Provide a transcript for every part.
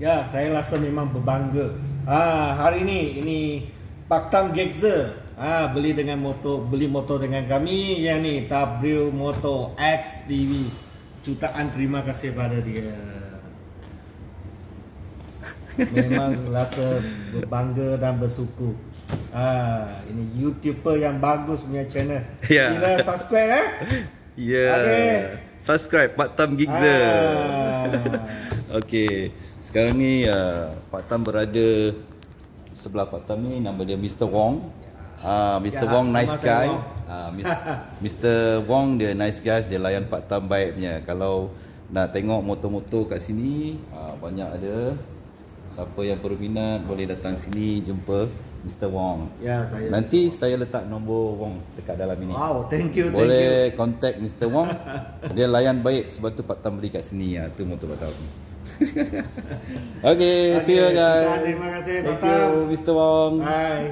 Ya, saya rasa memang berbangga. Hari ini Pak Tam Gexer beli motor dengan kami yang ni W Motor X TV. Jutaan terima kasih pada dia. Memang rasa berbangga dan bersyukur. Ini YouTuber yang bagus punya channel. Ya. Sila subscribe Okay. Subscribe Pak Tam Gexer. Okey. Sekarang ni Pak Tam berada sebelah Pak Tam ni, nama dia Mr. Wong. Mr. Wong nice guy. Mr. Wong dia nice guy, dia layan Pak Tam baik punya. Kalau nak tengok motor-motor kat sini, banyak ada. Siapa yang berminat boleh datang sini jumpa Mr. Wong. Ya, nanti saya letak nombor Wong dekat dalam ini. Wow, thank you. Boleh contact Mr. Wong. Dia layan baik, sebab tu Pak Tam beli kat sini. Tu motor Pak Tam. Okay, see you guys. Terima kasih Pak Tam. Thank you Mr. Wong. Bye.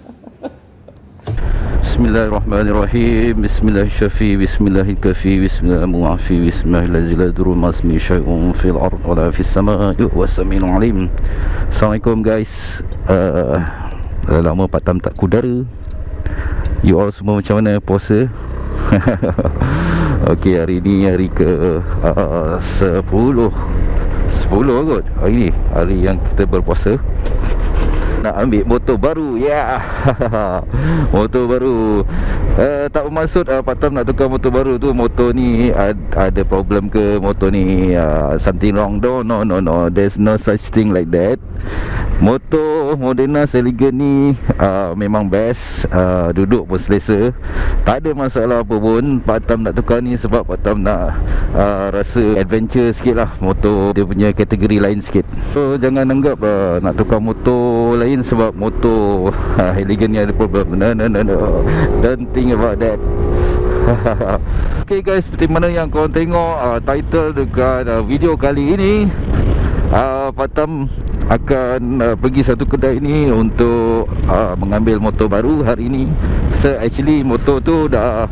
Bismillahirrahmanirrahim. Bismillahirrahmanirrahim. Bismillahirrahmanirrahim. Bismillahirrahmanirrahim. Bismillahirrahmanirrahim. Fil ard wala fis sama' was-sami'ul alim. Assalamualaikum guys. Dah lama Pak Tam tak kudara. You all semua macam mana puasa? Okey, hari ni hari ke 10 kot. Hari ni hari yang kita berpuasa. Nak ambil motor baru. Ya. Motor baru. Tak bermaksud Pak Tam nak tukar motor baru tu. Motor ni ada problem ke motor ni? Something wrong. No. There's no such thing like that. Motor Moderna Elegant ni memang best. Duduk pun selesa. Tak ada masalah apa pun. Pak Tam nak tukar ni sebab Pak Tam nak rasa adventure sikit lah. Motor dia punya kategori lain sikit. So jangan anggap nak tukar motor lain sebab motor Elegant ni ada problem. No. Don't think about that. Okay guys, seperti mana yang korang tengok title dekat video kali ini, Pak Tam akan pergi satu kedai ni untuk mengambil motor baru hari ini. Actually motor tu dah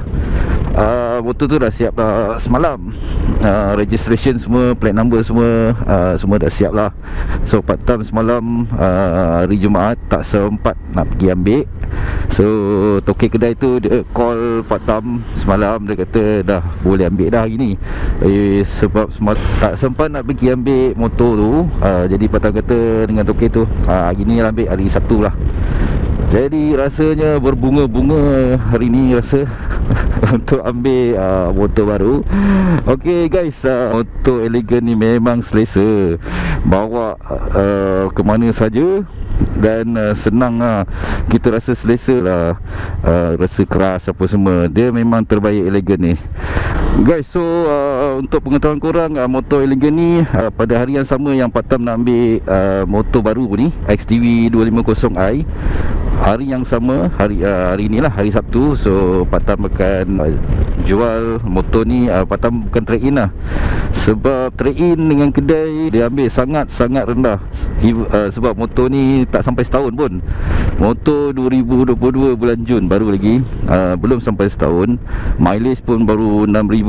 siap semalam. Registration semua, plate number semua dah siap lah. So Pak Tam semalam hari Jumaat tak sempat nak pergi ambil. So tokek kedai tu dia call Pak Tam semalam. Dia kata dah boleh ambil dah hari ni. Sebab tak sempat nak pergi ambil motor tu, jadi Pak Tam kata dengan tokek tu hari ni ambil hari Sabtu lah. Jadi rasanya berbunga-bunga hari ni rasa untuk ambil motor baru. Okay guys, motor Elegant ni memang selesa, bawa ke mana saja dan senang lah. Kita rasa selesa lah, rasa keras apa semua. Dia memang terbaik Elegant ni guys. So untuk pengetahuan korang, motor Elegant ni pada hari yang sama yang Pak Tam nak ambil motor baru ni, XTV 250i, hari yang sama, hari inilah hari Sabtu. So Pak Tam akan jual motor ni. Pak Tam bukan trade in lah, sebab trade in dengan kedai dia ambil sangat rendah. Sebab motor ni tak sampai setahun pun. Motor 2022 bulan Jun baru lagi, belum sampai setahun. Mileage pun baru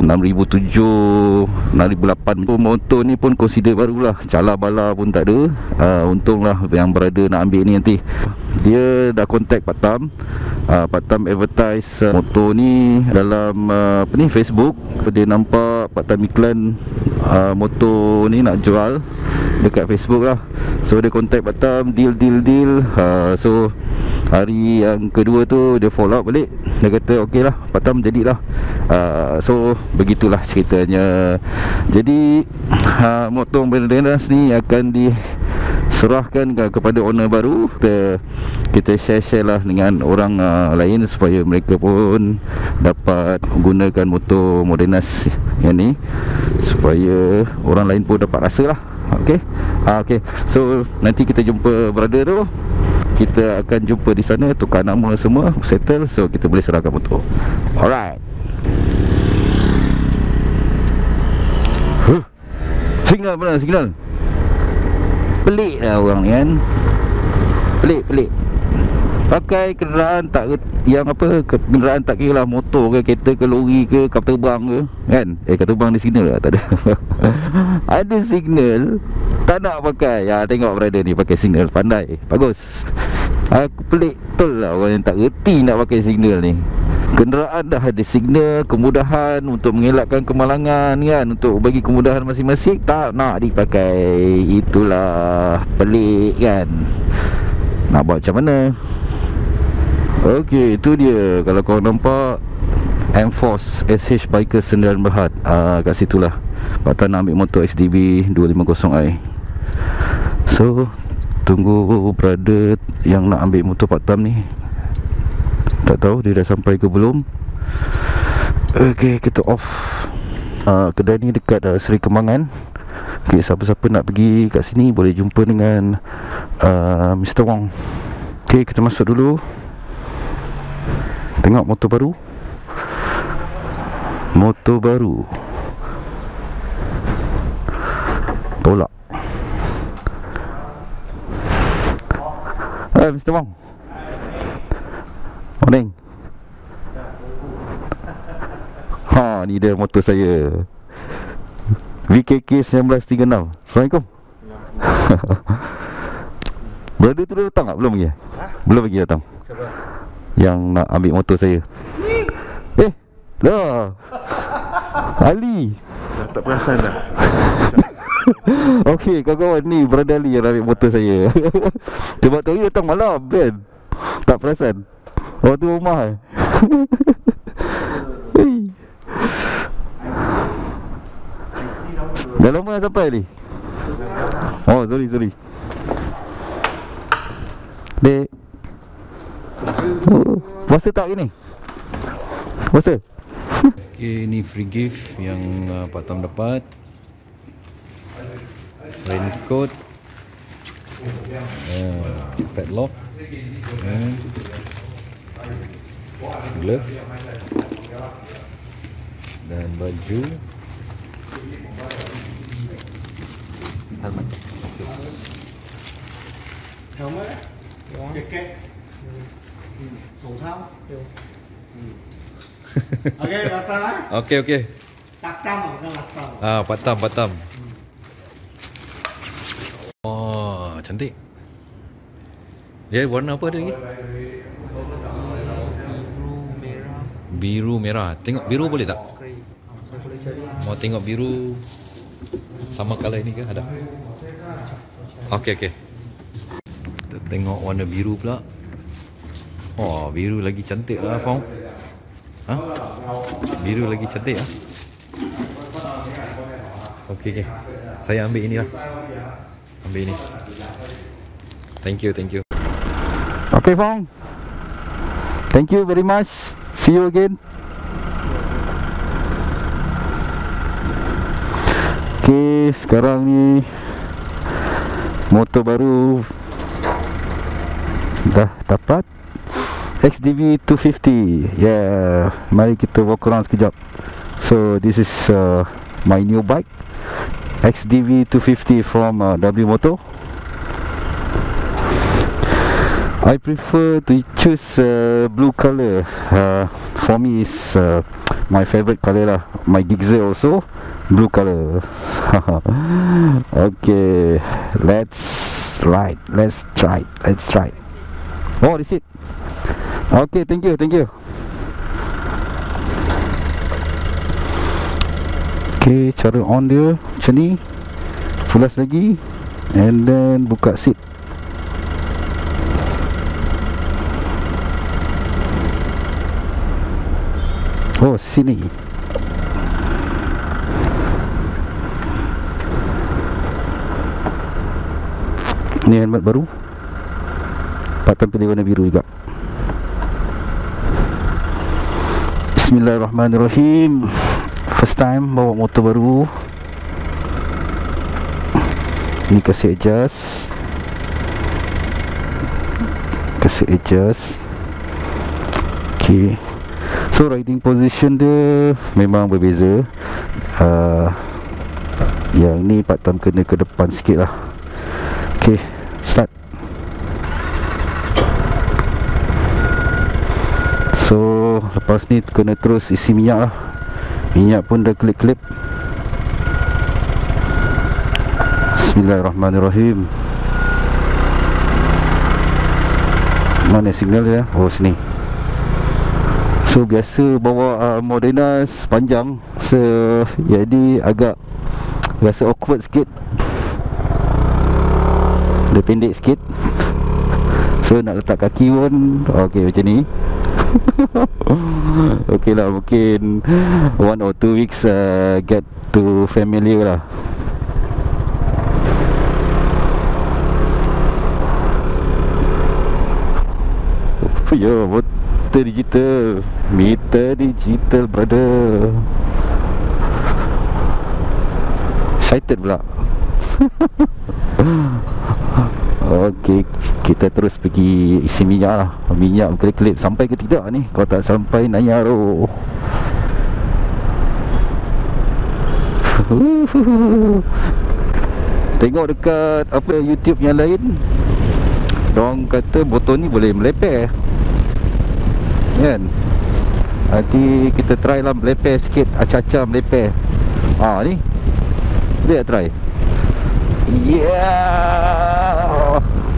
6,007, 6,008. Motor ni pun consider barulah, cala bala pun tak ada. Untunglah yang berada nak ambil ni nanti. Dia dah contact Pak Tam. Pak Tam advertise motor ni dalam Facebook. Dia nampak Pak Tam iklan motor ni nak jual dekat Facebook lah. So dia contact Pak Tam, deal. So hari yang kedua tu dia follow up balik. Dia kata okey lah Pak Tam, jadilah. So begitulah ceritanya. Jadi motor Moderna ni akan diserahkan kepada owner baru. Kita share lah dengan orang lain supaya mereka pun dapat gunakan motor Moderna yang ni, supaya orang lain pun dapat rasa lah. Okay. So nanti kita jumpa brother tu. Kita akan jumpa di sana, tukar nama semua, settle. So kita boleh serahkan motor. Alright. Signal mana signal? Pelik lah orang ni kan. Pelik. Pakai kenderaan tak yang apa, kenderaan tak kira lah, motor ke, kereta ke, lori ke, kapal terbang ke kan. Kapal terbang ada signal tak? Tak ada. Ada signal Tak nak pakai. Ya, tengok brother ni pakai signal. Pandai. Bagus. Aku pelik betul lah orang yang tak reti nak pakai signal ni. Kenderaan dah ada signal, kemudahan untuk mengelakkan kemalangan kan, untuk bagi kemudahan masing-masing, tak nak dipakai. Itulah pelik kan. Nak buat macam mana? Okey, itu dia. Kalau korang nampak M-Force SH Biker Sendirian Berhad, kat situlah Pak Tan nak ambil motor XDV 250i. So tunggu brother yang nak ambil motor Pak Tam ni. Tak tahu dia dah sampai ke belum. Okey, kita off. Kedai ni dekat Seri Kembangan. Okey, siapa-siapa nak pergi kat sini boleh jumpa dengan Mr. Wong. Okey, kita masuk dulu. Tengok motor baru. Motor baru. Tolak. Mr. Wong. Morning. Ha, ni dia motor saya. VKK 1936. Assalamualaikum. Brother tu dah datang tak? Belum lagi? Belum lagi datang. Siapa? Yang nak ambil motor saya. Dah. Ali. Dah tak perasan dah. Okey, kawan-kawan, ni Brother Ali yang ambil motor saya. Sebab tu dia datang malam kan. Tak perasan. Oh, tu rumah Dah lama dah sampai ni. Oh, sorry. Dek. Puasa tak hari ni? Puasa? Okay, ni free gift yang Pak Tam dapat. Raincoat, padlock, glove dan baju, helmet, assist. Helmet, jacket, sổ thao. Okay, last time. Okay. Pak Tam bukan last time. Pak Tam. Oh, cantik. Dia warna apa dia lagi? Biru merah. Tengok biru boleh tak? Mau tengok biru sama color ini ke? Ada? Okay. Kita tengok warna biru pula. Oh, biru lagi cantik lah, Fong. Ha? Biru lagi cantik lah. Okay. Saya ambil inilah. Ambil ini. Thank you. Okay, Fong. Thank you very much. See you again. Okay, sekarang ni motor baru dah dapat. XDV 250. Yeah, mari kita walk around sekejap. So this is my new bike, XDV 250 from W Moto. I prefer to choose blue color. For me is my favorite color lah. My Gixxer also blue color. Okay, let's try. Oh, this it. Okay, thank you. Okay, cara on dia macam ni. Fulas lagi. And then buka seat. Oh, sini. Ni helmet baru. Pak Tam pilih warna biru juga. Bismillahirrahmanirrahim. First time bawa motor baru. Ni kasih adjust. Okay. So riding position dia memang berbeza. Yang ni Pak Tam kena ke depan sikit lah. Okay, start. So lepas ni kena terus isi minyak lah. Minyak pun dah klip-klip. Bismillahirrahmanirrahim. Mana signal dia? Oh, sini. So biasa bawa Modenas panjang, so jadi agak rasa awkward sikit. Dia pendek sikit. So nak letak kaki pun okey macam ni. Okey lah, mungkin 1 or 2 weeks get to familiar lah. Yo, meter digital. Meter digital, brother. Excited pula. Okey, kita terus pergi isi minyak lah. Minyak berkelip-kelip. Sampai ke tidak ni? Kalau tak sampai, nanya roh. Tengok dekat apa YouTube yang lain, dorang kata botol ni boleh melepeh, kan? Nanti kita try lah melepeh sikit, acah-acah melepeh. Ni boleh tak try? Yeah.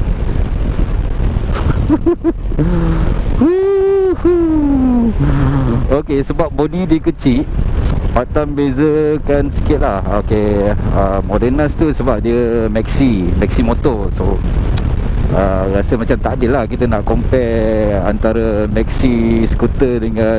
Okey, sebab body dia kecil, Paktam bezakan sikit lah. Okey, Modenas tu sebab dia maxi motor. So rasa macam tak adil lah kita nak compare antara maxi skuter dengan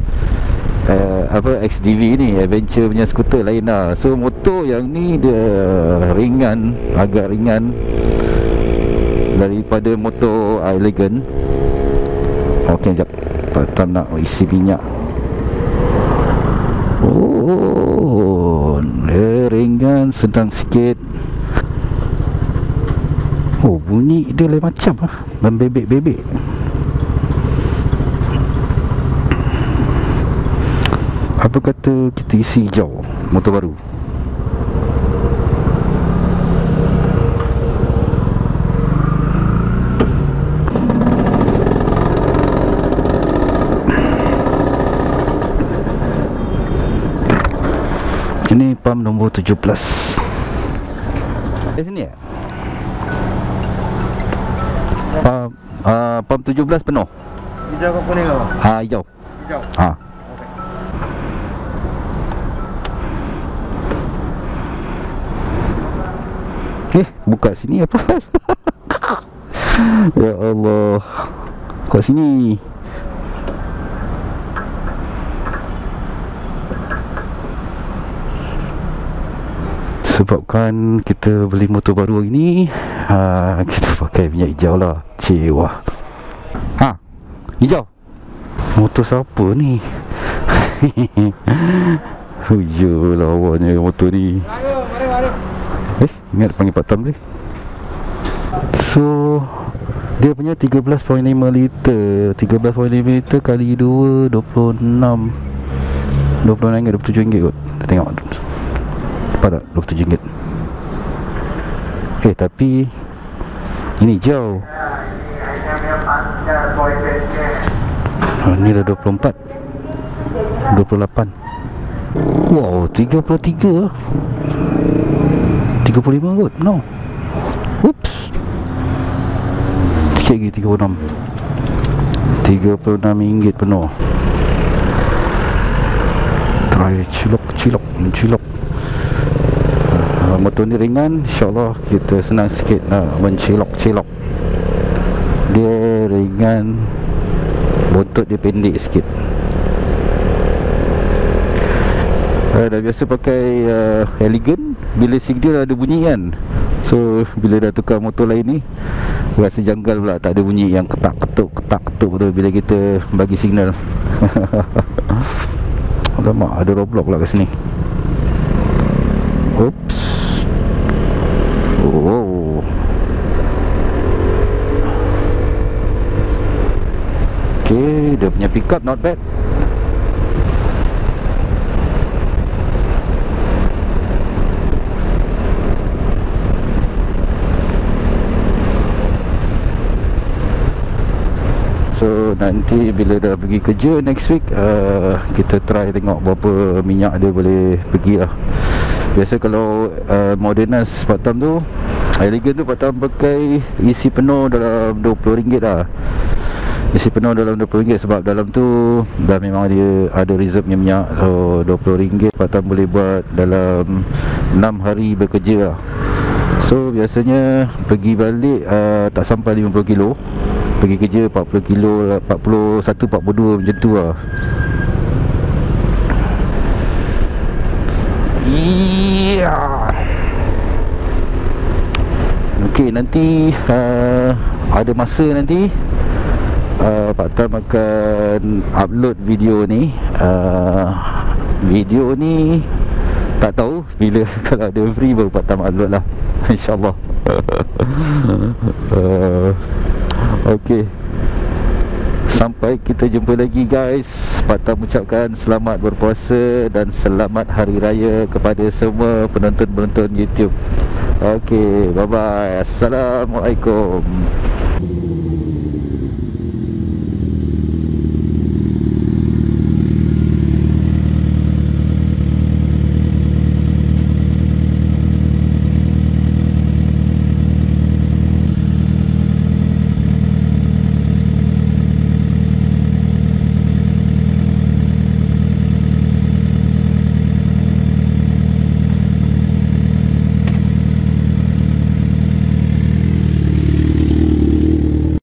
XDV ni, adventure punya skuter lain lah. So motor yang ni dia ringan, agak ringan daripada motor Elegant. Okey, sekejap, Paktam nak isi minyak. Oh, dia ringan, sedang sikit. Oh, bunyi dia lain macam lah, membebek-bebek. Apa kata kita isi hijau motor baru? Ini pump nombor 17. Di sini ya? Pump 17 penuh. Hijau ke kuning apa? Hijau. Hijau. Buka sini apa? Ya Allah. Buka sini. Sebabkan kita beli motor baru hari ni, kita pakai minyak hijau lah. Wah. Hijau. Motor siapa ni? Huyo lawannya motor ni. Ingat panggil Paktam ni. So dia punya 13.5 liter. 13.5 liter kali 2 26 ringgit, 27 ringgit kot. Kita tengok tak, 27 ringgit. Tapi ini jauh. Ni dah 24 28. Wow, 33 35 kot. No. Oops. Sikit lagi 36 ringgit penuh. Try cilok. Motor ni ringan, insyaAllah kita senang sikit nak mencilok. Dia ringan, bontot dia pendek sikit. Dah biasa pakai Elegant, bila signal ada bunyi kan. So bila dah tukar motor lain ni, rasa janggal pula tak ada bunyi yang ketak-ketuk tu bila kita bagi signal. Alamak, ada roadblock pula kat sini. Oops. Oh. Okay, dia punya pickup not bad. So nanti bila dah pergi kerja next week, kita try tengok berapa minyak dia boleh pergi lah. Biasa kalau Modernas Pak Tam tu, Elegant tu Pak Tam pakai isi penuh dalam RM20 lah. Isi penuh dalam RM20 sebab dalam tu dah memang dia ada reserve-nya minyak. So RM20 Pak Tam boleh buat dalam 6 hari bekerja lah. So biasanya pergi balik tak sampai 50 kilo. Pergi kerja 40 kilo, 41, 42 macam tu lah. Iya. Okey, nanti ada masa nanti Pak Tam akan upload video ni. Video ni tak tahu bila kalau ada free baru Pak Tam upload lah, InsyaAllah. Okey, sampai kita jumpa lagi guys. Pak Tam ucapkan selamat berpuasa dan selamat hari raya kepada semua penonton-penonton YouTube. Okey, bye bye. Assalamualaikum.